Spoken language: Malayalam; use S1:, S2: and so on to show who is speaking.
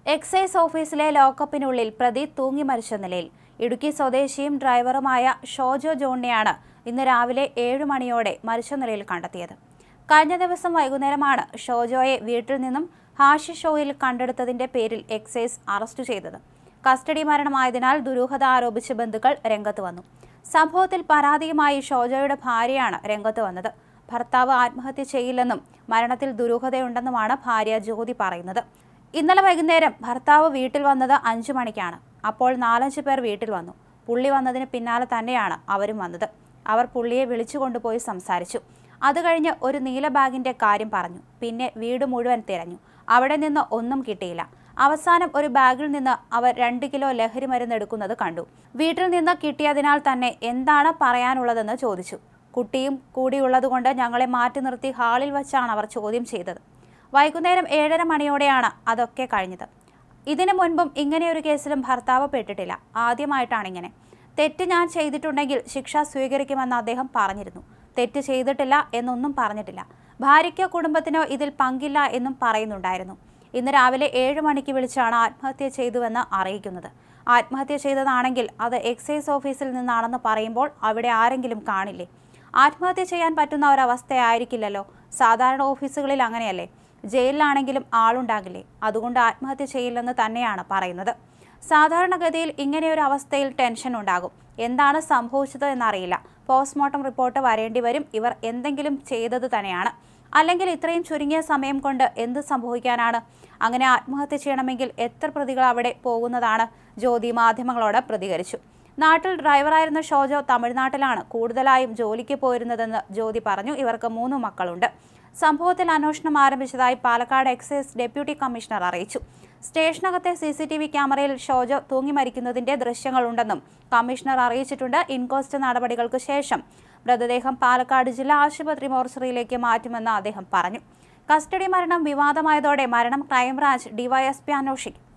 S1: എക്സൈസ് ഓഫീസിലെ ലോക്കപ്പിനുള്ളിൽ പ്രതി തൂങ്ങി മരിച്ച നിലയിൽ. ഇടുക്കി സ്വദേശിയും ഡ്രൈവറുമായ ഷോജോ ജോണിനെയാണ് ഇന്ന് രാവിലെ 7 മണിയോടെ മരിച്ച നിലയിൽ കണ്ടെത്തിയത്. കഴിഞ്ഞ ദിവസം വൈകുന്നേരമാണ് ഷോജോയെ വീട്ടിൽ നിന്നും ഹാഷിഷ് ഓയിൽ കണ്ടെടുത്തതിന്റെ പേരിൽ എക്സൈസ് അറസ്റ്റ് ചെയ്തത്. കസ്റ്റഡി മരണമായതിനാൽ ദുരൂഹത ആരോപിച്ച് ബന്ധുക്കൾ രംഗത്ത് വന്നു. സംഭവത്തിൽ പരാതിയുമായി ഷോജോയുടെ ഭാര്യയാണ് രംഗത്ത് വന്നത്. ഭർത്താവ് ആത്മഹത്യ ചെയ്യില്ലെന്നും മരണത്തിൽ ദുരൂഹതയുണ്ടെന്നുമാണ് ഭാര്യ ജ്യോതി പറയുന്നത്. ഇന്നലെ വൈകുന്നേരം ഭർത്താവ് വീട്ടിൽ വന്നത് 5 മണിക്കാണ്. അപ്പോൾ 4-5 പേർ വീട്ടിൽ വന്നു. പുള്ളി വന്നതിന് പിന്നാലെ തന്നെയാണ് അവരും വന്നത്. അവർ പുള്ളിയെ വിളിച്ചു കൊണ്ടുപോയി സംസാരിച്ചു. അത് കഴിഞ്ഞ് ഒരു നീല ബാഗിന്റെ കാര്യം പറഞ്ഞു. പിന്നെ വീട് മുഴുവൻ തിരഞ്ഞു. അവിടെ നിന്ന് ഒന്നും കിട്ടിയില്ല. അവസാനം ഒരു ബാഗിൽ നിന്ന് അവർ 2 കിലോ ലഹരി മരുന്ന് എടുക്കുന്നത് കണ്ടു. വീട്ടിൽ നിന്ന് കിട്ടിയതിനാൽ തന്നെ എന്താണ് പറയാനുള്ളതെന്ന് ചോദിച്ചു. കുട്ടിയും കൂടിയുള്ളതുകൊണ്ട് ഞങ്ങളെ മാറ്റി നിർത്തി ഹാളിൽ വച്ചാണ് അവർ ചോദ്യം ചെയ്തത്. വൈകുന്നേരം 7:30 മണിയോടെയാണ് അതൊക്കെ കഴിഞ്ഞത്. ഇതിനു മുൻപും ഇങ്ങനെയൊരു കേസിലും ഭർത്താവ് പെട്ടിട്ടില്ല. ആദ്യമായിട്ടാണ് ഇങ്ങനെ. തെറ്റ് ഞാൻ ചെയ്തിട്ടുണ്ടെങ്കിൽ ശിക്ഷ സ്വീകരിക്കുമെന്ന് അദ്ദേഹം പറഞ്ഞിരുന്നു. തെറ്റ് ചെയ്തിട്ടില്ല എന്നൊന്നും പറഞ്ഞിട്ടില്ല. ഭാര്യയ്ക്കോ കുടുംബത്തിനോ ഇതിൽ പങ്കില്ല എന്നും പറയുന്നുണ്ടായിരുന്നു. ഇന്ന് രാവിലെ 7 മണിക്ക് വിളിച്ചാണ് ആത്മഹത്യ ചെയ്തുവെന്ന് അറിയിക്കുന്നത്. ആത്മഹത്യ ചെയ്തതാണെങ്കിൽ അത് എക്സൈസ് ഓഫീസിൽ നിന്നാണെന്ന് പറയുമ്പോൾ അവിടെ ആരെങ്കിലും കാണില്ലേ? ആത്മഹത്യ ചെയ്യാൻ പറ്റുന്ന ഒരവസ്ഥയായിരിക്കില്ലല്ലോ. സാധാരണ ഓഫീസുകളിൽ അങ്ങനെയല്ലേ? ജയിലിലാണെങ്കിലും ആളുണ്ടാകില്ലേ? അതുകൊണ്ട് ആത്മഹത്യ ചെയ്യില്ലെന്ന് തന്നെയാണ് പറയുന്നത്. സാധാരണഗതിയിൽ ഇങ്ങനെയൊരു അവസ്ഥയിൽ ടെൻഷൻ ഉണ്ടാകും. എന്താണ് സംഭവിച്ചത് എന്നറിയില്ല. പോസ്റ്റ്മോർട്ടം റിപ്പോർട്ട് വരേണ്ടി വരും. ഇവർ എന്തെങ്കിലും ചെയ്തത് തന്നെയാണ്. അല്ലെങ്കിൽ ഇത്രയും ചുരുങ്ങിയ സമയം കൊണ്ട് എന്ത് സംഭവിക്കാനാണ്? അങ്ങനെ ആത്മഹത്യ ചെയ്യണമെങ്കിൽ എത്ര പ്രതികൾ അവിടെ പോകുന്നതാണ്? ജ്യോതി മാധ്യമങ്ങളോട് പ്രതികരിച്ചു. നാട്ടിൽ ഡ്രൈവറായിരുന്ന ഷോജോ തമിഴ്നാട്ടിലാണ് കൂടുതലായും ജോലിക്ക് പോയിരുന്നതെന്ന് ജ്യോതി പറഞ്ഞു. ഇവർക്ക് 3 മക്കളുണ്ട്. സംഭവത്തിൽ അന്വേഷണം ആരംഭിച്ചതായി പാലക്കാട് എക്സൈസ് ഡെപ്യൂട്ടി കമ്മീഷണർ അറിയിച്ചു. സ്റ്റേഷനകത്തെ CCTV ക്യാമറയിൽ ഷോജോ തൂങ്ങി മരിക്കുന്നതിന്റെ ദൃശ്യങ്ങളുണ്ടെന്നും കമ്മീഷണർ അറിയിച്ചിട്ടുണ്ട്. ഇൻക്വസ്റ്റ് നടപടികൾക്ക് ശേഷം മൃതദേഹം പാലക്കാട് ജില്ലാ ആശുപത്രി മോർച്ചറിയിലേക്ക് മാറ്റുമെന്ന് അദ്ദേഹം പറഞ്ഞു. കസ്റ്റഡി മരണം വിവാദമായതോടെ മരണം ക്രൈംബ്രാഞ്ച് DYSP അന്വേഷിക്കും.